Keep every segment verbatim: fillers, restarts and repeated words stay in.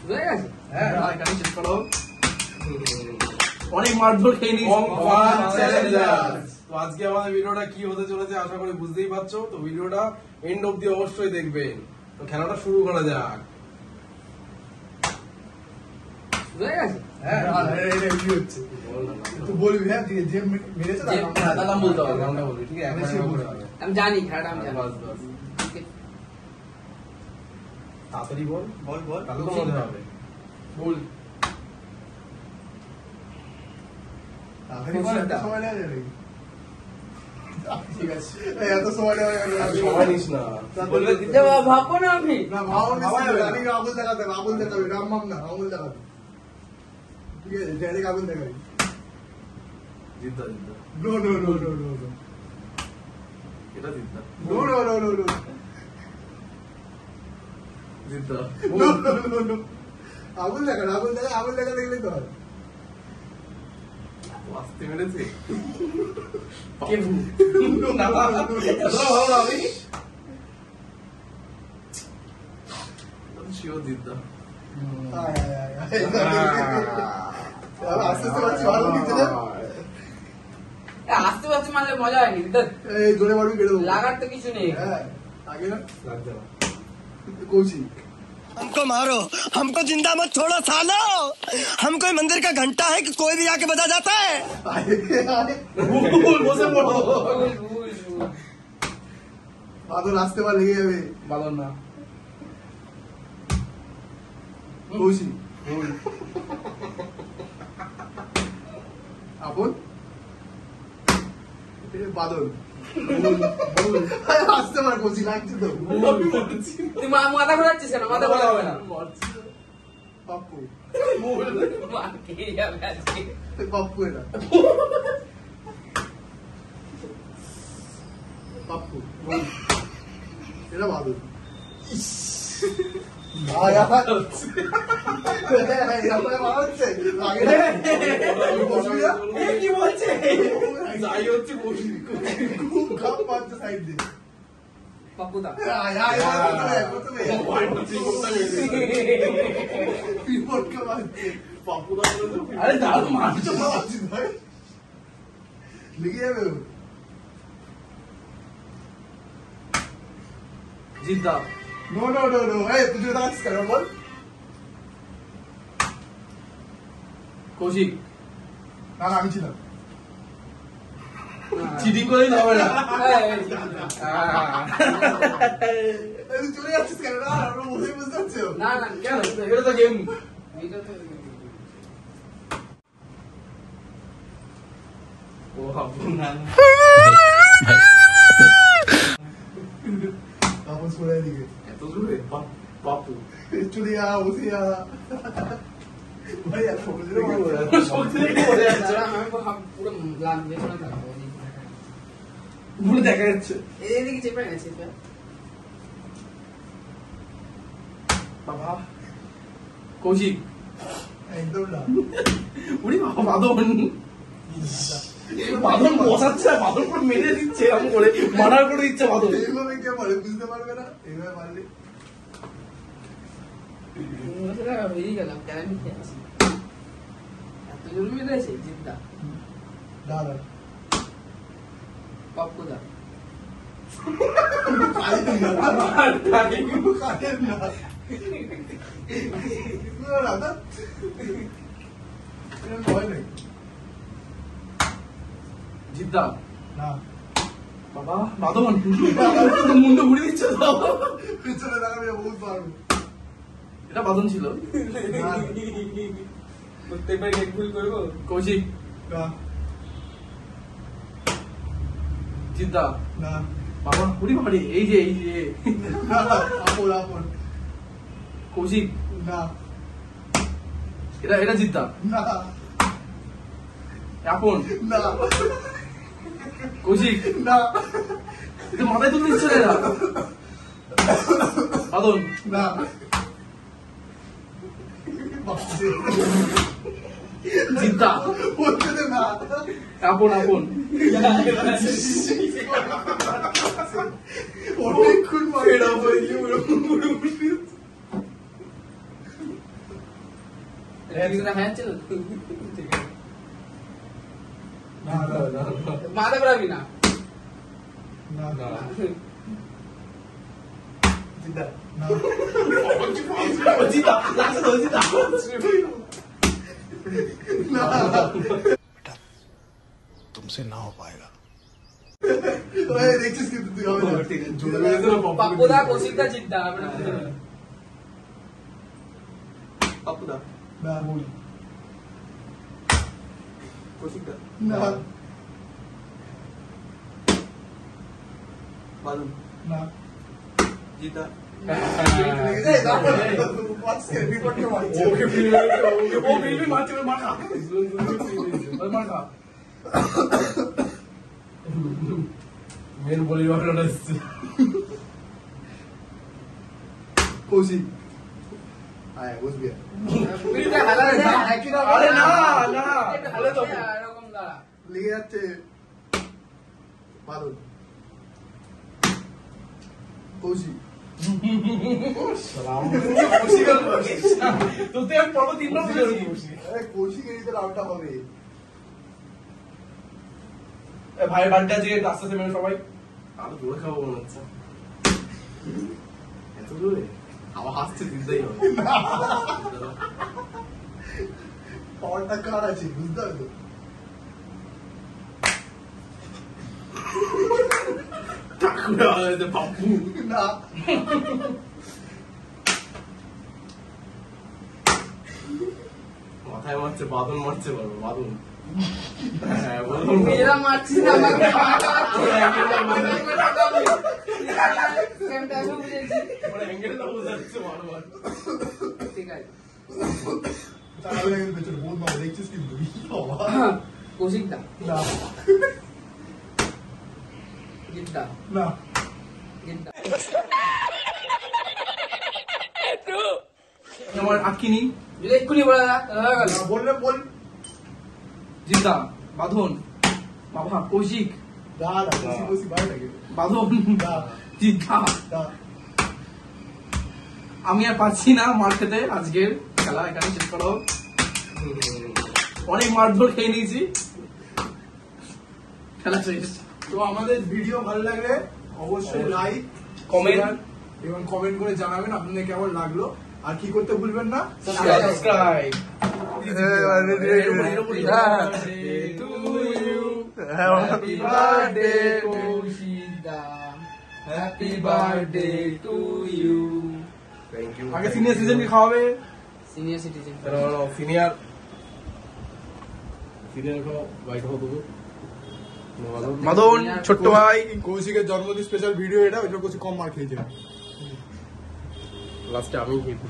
হয়ে গেছে হ্যাঁ গাড়ি চেক করো অনেক মারধর খেয়ে নিস তো আজকে আমাদের ভিডিওটা কি হতে চলেছে আশা করি বুঝতেই পারছো তো ভিডিওটা এন্ড অবধি অবশ্যই দেখবেন তো খেলাটা শুরু করা যাক হয়ে গেছে হ্যাঁ কি হচ্ছে তুই বলবি হ্যাঁ যে মেরেছে তার নাম বলতে হবে নামটা বলবি ঠিক আছে আমি জানি খেলাটা আমি জানি বাস বাস তাড়াতাড়ি বল বল বল তাহলে তো মজা হবে বল সময় নেই ঠিক আছে এত সময় সময় নিস না ভাববো না আপনি না ভাবো আমি আগুন দেখাতে আগুন দেখাবি রাম মাম না আগুন দেখাবি ঠিক আছে ডাইরেক্ট আগুন দেখাবি জিদ্দা জিদ্দা no no no no no no এটা জিদ্দা no no no no no জিদ্দা নো নো নো নো আগুন দেখা আগুন দেখা আগুন দেখা দেখলে তো হয় আসতে মেরেছে কে না ভালো না আমি শিও জিদ্দা আয় আয় আয় আস্তে আস্তে বাচ্চা ভালো নিচে যা আসতে আসতে মারলে মজা হয়নি এই জোরে মারবি কেটে দেবো লাগার তো কিছু নেই হ্যাঁ আগে না লাগছে না কৌশিক हमको मारो हमको जिंदा मत छोड़ो सालो हम कोई मंदिर का घंटा है कि कोई भी आके बजा जाता है বসে পড়ো বাদল আসতে পার লেগে যাবে ভালো না কৌশিক আপন বাদল আসতে পার কৌশিক লাগছে তো তুই মাথা ঘোরাচ্ছিস কেন মাথা ঘোরাবে না পাপ্পু মার খেয়ে যাবে আজকে পাপ্পু এটা পাপ্পু এটা বাদল কি বলছে যাই হচ্ছে সাইড দিয়ে পাপ্পুদা আরে দাঁড় মারছো লেগে যাবে জিদ্দা নো নো নো নো এই তুই ডান্স কর বল কৌশিক না না আমি ছিলাম চিটিং করে হবে না তুই চলে যাচ্ছিস কেন না আমরা বুঝেই বুঝতে পারছি না না কেন এটা তো গেম এটা তো ও হাবু না আপন সরে দিকে এত জোরে বাপু চলে যা বসে যা ভাই আর ফোন দিলে আমি পুরো লাগবে না থাকবো পুরো দেখা যাচ্ছে এদিকে চেপে গেছে বাবা কৌশিক একদম না উনি বাবা বাদন বাদন বসাচ্ছে আর বাদন করে মেরে দিচ্ছে এরকম করে মার্ডার করে দিচ্ছে বাদন এইভাবে কে পারে বুঝতে পারবে না এইভাবে পারলে হয়েই গেলাম কেন খেয়েছি এত জোর মেরেছে জিদ্দা দাদা পাপ্পুদা জিদ্দা না বাবা বাদন মুন্ডু ঘুরে দিচ্ছে তো পিছনে দাঁড়াবে বহুত পারবে এটা বাদন ছিল কৌশিক না জিদ্দা না বাবা উড়ি বাড়ি এই যে এই যে আপন আপন কৌশিক না এটা এটা জিদ্দা না আপন না কৌশিক না এটা মাথায় তুলতে ইচ্ছে না বাদন না জিদ্দা বলতে দে না আপন আপন অনেকক্ষণ মারে এটা বলি तीसरा है चल ठीक है না না না माधव रवि ना না না জিদা না জিতা লাস্ট জিতা না तुमसे ना हो पाएगा ওই দেখছিস কিন্তু তুই হবে না ঠিক আছে জুড়ে মেরে দিল पप्पू दा कौशिक दा जीतता अपना পাপ্পু দা না বল কৌশিক দা না বালু না জিতা এই দাঁড়া পাঁচ কে বিপদ কে মারছে ওকে ফিল ও বিল भी মারছে মার খা মার খা মেন বলি বাটনা আসছে কৌশিক আয় বস গিয়া बिल्कुल हला है আরে না না हला तो এরকম দাঁড়া লেগে যাচ্ছে বাদল কৌশিক সালাম কৌশিক তো তুই এক পর্ব তিন বার বলেছিস আরে কৌশিক এই তো রাউন্ডটা হবে এ ভাই বাড়িটা যে রাস্তা থেকে মেরে সবাই আরো জোরে খাবো মনে হচ্ছে এত জোরে আবার হাসছে দিতেই হবে পাওয়ারটা কার আছে বুঝতে পারছো ঠাকুর আলাদা পাপ্পু না মাথায় মারছে বাদন মারছে বলো বাদন হ্যাঁ বাদন मेरा मार्चिस ना আমাকে সেমটা শুরু করেছি মানে অ্যাঙ্গেলটা বোঝাচ্ছে বারবার ঠিক আছে তাহলে কিন্তু পেছনে বহুত মাল দেখছিস কিন্তু বাবা কৌশিক দা না জিততা না জিততা আমার আটকিনি যদি এক্ষুনি বলে দা হয়ে গেল না বললে বল জিদ্দা বাঁধন বাবা কৌশিক দা না কৌশিক কৌশিক ভাই লাগে বাঁধন দা জিদ্দা দা আমি আর পাচ্ছি না মার খেতে আজকের খেলা এখানে শেষ করো অনেক মারধর খেয়ে নিয়েছি খেলা শেষ তো আমাদের ভিডিও ভালো লাগলে অবশ্যই লাইক Comment. এবং কমেন্ট করে জানাবেন আপনাদের কেমন লাগলো আর কি করতে ভুলবেন না subscribe happy birthday Koushik da happy birthday to you thank you আগে সিনিয়র সিটিজেন কে খাওয়াবে সিনিয়র সিটিজেন সিনিয়র সিনিয়র খাও বাইক খাও তুমি মাদন ছোট্ট ভাই কৌশিকের জন্মদিন স্পেশাল ভিডিও এটা ওই জন্য কৌশিক কম মার খেয়েছে লাস্টে আমি খেয়েছি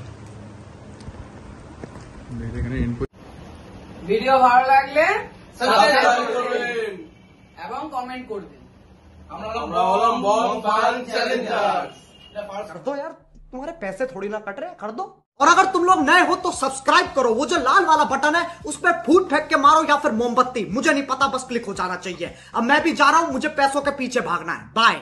ভিডিও ভালো লাগলে সাবস্ক্রাইব সাবস্ক্রাইব করবেন করবেন এবং কমেন্ট করবেন আমরা হলাম বং ফান চ্যালেঞ্জার कर दो यार, तुम्हारे पैसे थोड़ी ना कट रहे, कर दो। और अगर तुम लोग नए हो तो सब्सक्राइब करो, वो जो लाल वाला बटन है उस पर फूट फेंक के मारो या फिर मोमबत्ती, मुझे नहीं पता, बस क्लिक हो जाना चाहिए। अब मैं भी जा रहा हूं, मुझे पैसों के पीछे भागना है। बाय।